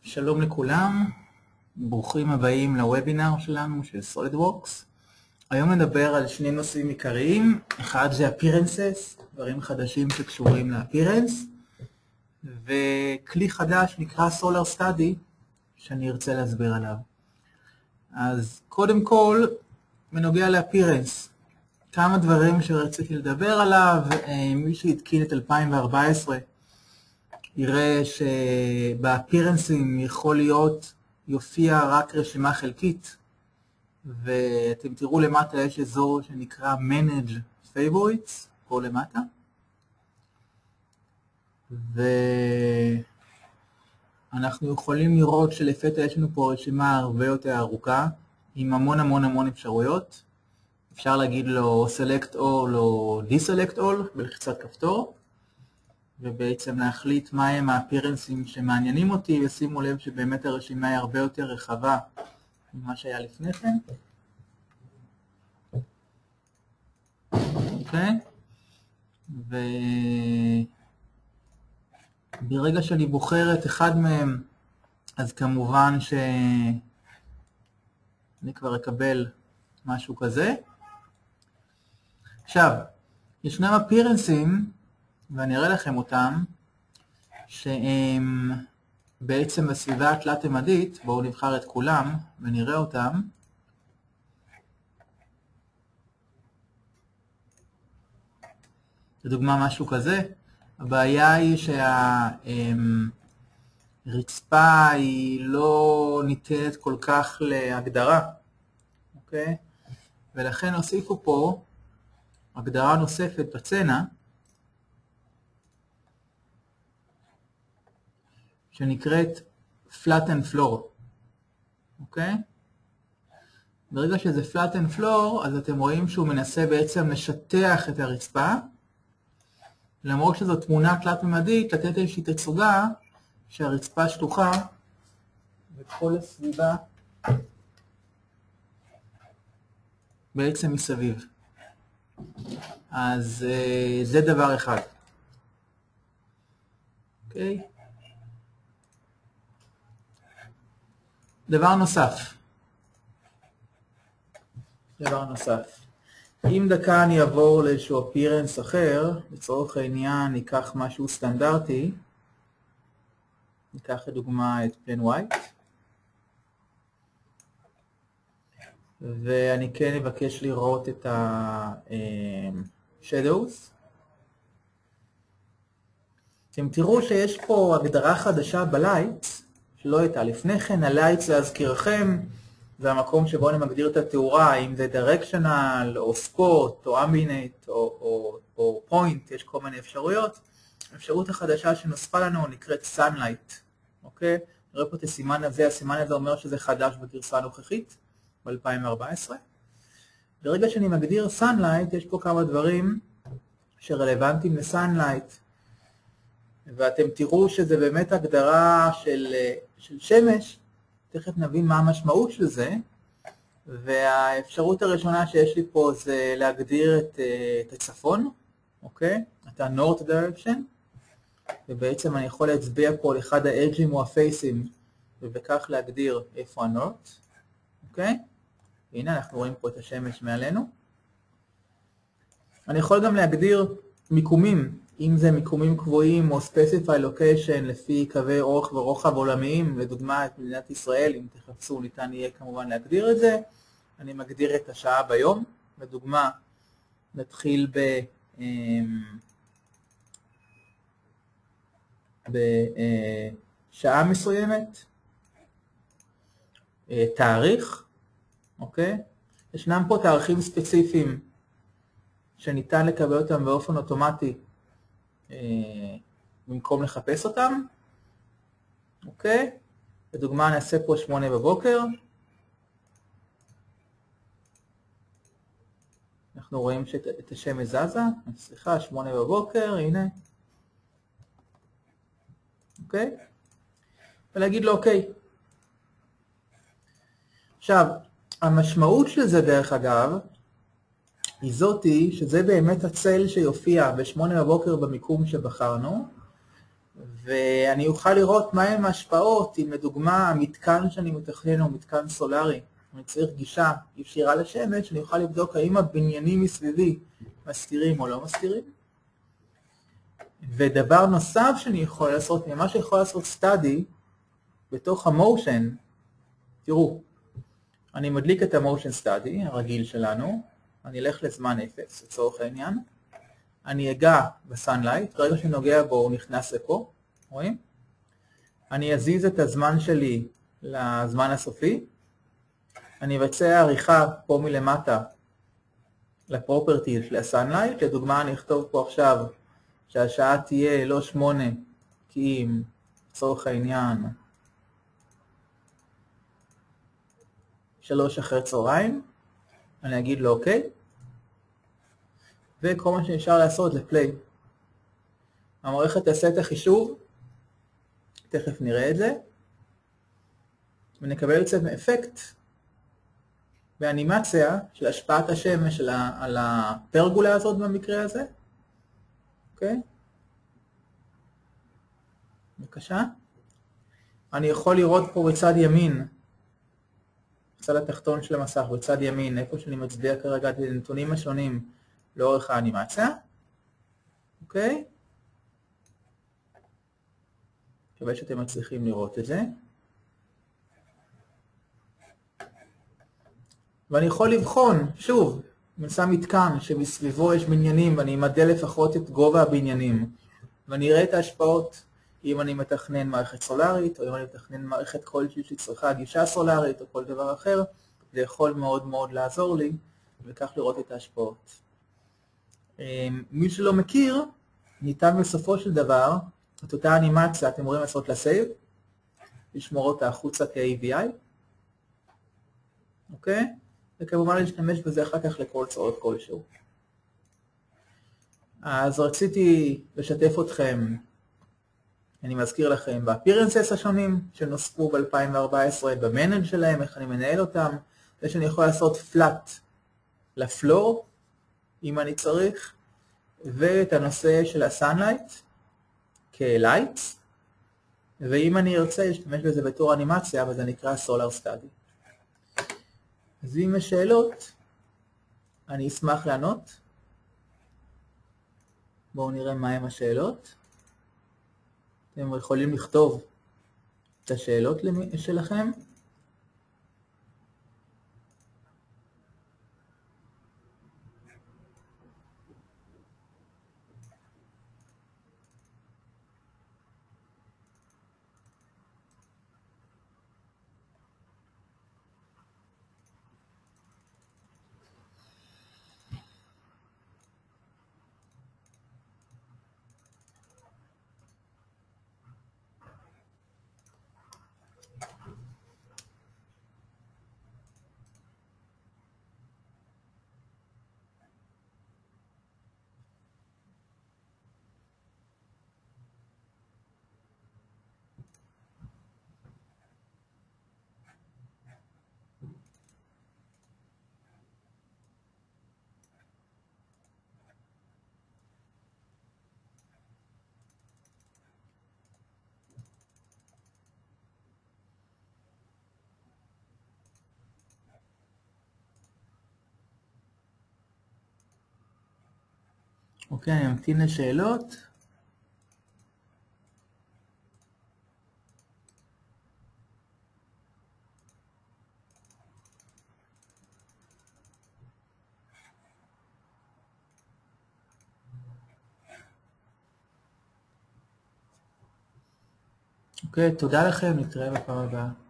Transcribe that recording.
שלום לכולם, ברוכים הבאים לוובינר שלנו של SolidWorks. היום נדבר על שני נושאים עיקריים, אחד זה appearances, דברים חדשים שקשורים ל-appearance, וכלי חדש נקרא Solar Study, שאני ארצה להסביר עליו. אז קודם כל, בנוגע ל-appearance, כמה דברים שרציתי לדבר עליו. מי שהתקין את 2014, יראה שבאפירנסים יופיע רק רשימה חלקית, ואתם תראו למטה יש אזור שנקרא Manage Favorites, פה למטה, ואנחנו יכולים לראות שלפתע יש לנו פה רשימה הרבה יותר ארוכה, עם המון אפשרויות. אפשר להגיד לו Select All או Deselect All בלחיצת כפתור, ובעצם להחליט מהם האפירנסים שמעניינים אותי, ושימו לב שבאמת הרשימה היא הרבה יותר רחבה ממה שהיה לפני כן. אוקיי? וברגע שאני בוחר את אחד מהם, אז כמובן שאני כבר אקבל משהו כזה. עכשיו, ישנם אפירנסים, ואני אראה לכם אותם, שהם בעצם בסביבה התלת-ממדית. בואו נבחר את כולם ונראה אותם. לדוגמה משהו כזה. הבעיה היא שהרצפה היא לא ניתנת כל כך להגדרה, אוקיי? ולכן הוסיפו פה הגדרה נוספת בצנע, שנקראת Flatten Floor, אוקיי? ברגע שזה Flatten Floor, אז אתם רואים שהוא מנסה בעצם לשטח את הרצפה, למרות שזו תמונה תלת-ממדית, לתת איזושהי תצוגה שהרצפה שטוחה, וכל הסביבה בעצם מסביב. אז זה דבר אחד. אוקיי? דבר נוסף, אם דקה אני אעבור לאיזשהו appearance אחר, לצורך העניין ניקח משהו סטנדרטי, ניקח לדוגמה את plain white, ואני כן אבקש לראות את ה-shadows. אתם תראו שיש פה הגדרה חדשה ב-lights, שלא הייתה לפני כן. ה-lights להזכירכם, זה המקום שבו אני מגדיר את התאורה, אם זה directional, או spot, או ambient, או point, יש כל מיני אפשרויות. האפשרות החדשה שנוספה לנו נקראת sunlight, אוקיי? נראה פה את הסימן הזה, הסימן הזה אומר שזה חדש בגרסה הנוכחית, ב-2014. ברגע שאני מגדיר sunlight, יש פה כמה דברים שרלוונטיים ל-sunlight, ואתם תראו שזה באמת הגדרה של שמש. תכף נבין מה המשמעות של זה, והאפשרות הראשונה שיש לי פה זה להגדיר את הצפון, אוקיי? את ה-North Direction, ובעצם אני יכול להצביע פה לאחד האדג'ים או הפייסים, ובכך להגדיר איפה ה-North, אוקיי? הנה אנחנו רואים פה את השמש מעלינו. אני יכול גם להגדיר מיקומים, אם זה מיקומים קבועים או specify location לפי קווי אורך ורוחב עולמיים, לדוגמה את מדינת ישראל, אם תחפשו ניתן יהיה כמובן להגדיר את זה. אני מגדיר את השעה ביום, לדוגמה נתחיל בשעה מסוימת, תאריך, אוקיי? ישנם פה תאריכים ספציפיים שניתן לקבל אותם באופן אוטומטי, במקום לחפש אותם, אוקיי? לדוגמה נעשה פה 8 בבוקר, אנחנו רואים שאת השמש זזה, סליחה, 8 בבוקר, הנה, אוקיי? ולהגיד לו אוקיי. עכשיו, המשמעות של זה דרך אגב, היא זאתי שזה באמת הצל שיופיע ב8 בבוקר במיקום שבחרנו, ואני אוכל לראות מהם ההשפעות, אם לדוגמה המתקן שאני מתכנן הוא מתקן סולארי, אני צריך גישה ישירה לשמש, אני אוכל לבדוק האם הבניינים מסביבי מסתירים או לא מסתירים. ודבר נוסף שאני יכול לעשות, ממש יכול לעשות סטאדי בתוך המושן, תראו, אני מדליק את המושן סטאדי הרגיל שלנו, אני אלך לזמן 0 לצורך העניין, אני אגע בסאנלייט, ברגע שנוגע בו הוא נכנס לפה, רואים? אני אזיז את הזמן שלי לזמן הסופי, אני אבצע עריכה פה מלמטה לפרופרטיז של הסאנלייט, לדוגמה אני אכתוב פה עכשיו שהשעה תהיה לא 8, כי אם לצורך העניין 3 אחרי צהריים, אני אגיד לו אוקיי, וכל מה שנשאר לעשות לפליי. המערכת תעשה את החישוב, תכף נראה את זה, ונקבל בעצם אפקט באנימציה של השפעת השמש על הפרגולה הזאת במקרה הזה. אוקיי? בבקשה. אני יכול לראות פה בצד ימין, בצד התחתון של המסך, בצד ימין, איפה שאני מצביע כרגע את הנתונים השונים לאורך האנימציה. אוקיי? מקווה שאתם מצליחים לראות את זה. ואני יכול לבחון, שוב, אם שם מתקן שמסביבו יש בניינים ואני אמדל לפחות את גובה הבניינים, ואני אראה את ההשפעות אם אני מתכנן מערכת סולארית, או אם אני מתכנן מערכת כלשהי שצריכה גישה סולארית או כל דבר אחר, זה יכול מאוד מאוד לעזור לי, וכך לראות את ההשפעות. מי שלא מכיר, ניתן בסופו של דבר, את אותה אנימציה אתם רואים לעשות לסייב, לשמור אותה החוצה כ-AVI, אוקיי? וכמובן להשתמש בזה אחר כך לכל צורך כלשהו. אז רציתי לשתף אתכם, אני מזכיר לכם, באפירנסס השונים שנוספו ב-2014, במנג' שלהם, איך אני מנהל אותם, זה שאני יכול לעשות פלאט לפלור, אם אני צריך, ואת הנושא של הסאנלייט כלייטס, ואם אני ארצה להשתמש בזה בתור אנימציה, אבל זה נקרא סולר סטאדי. אז אם יש שאלות, אני אשמח לענות. בואו נראה מהם השאלות. אתם יכולים לכתוב את השאלות שלכם. אוקיי, אני ממתין לשאלות. אוקיי, תודה לכם, נתראה בפעם הבאה.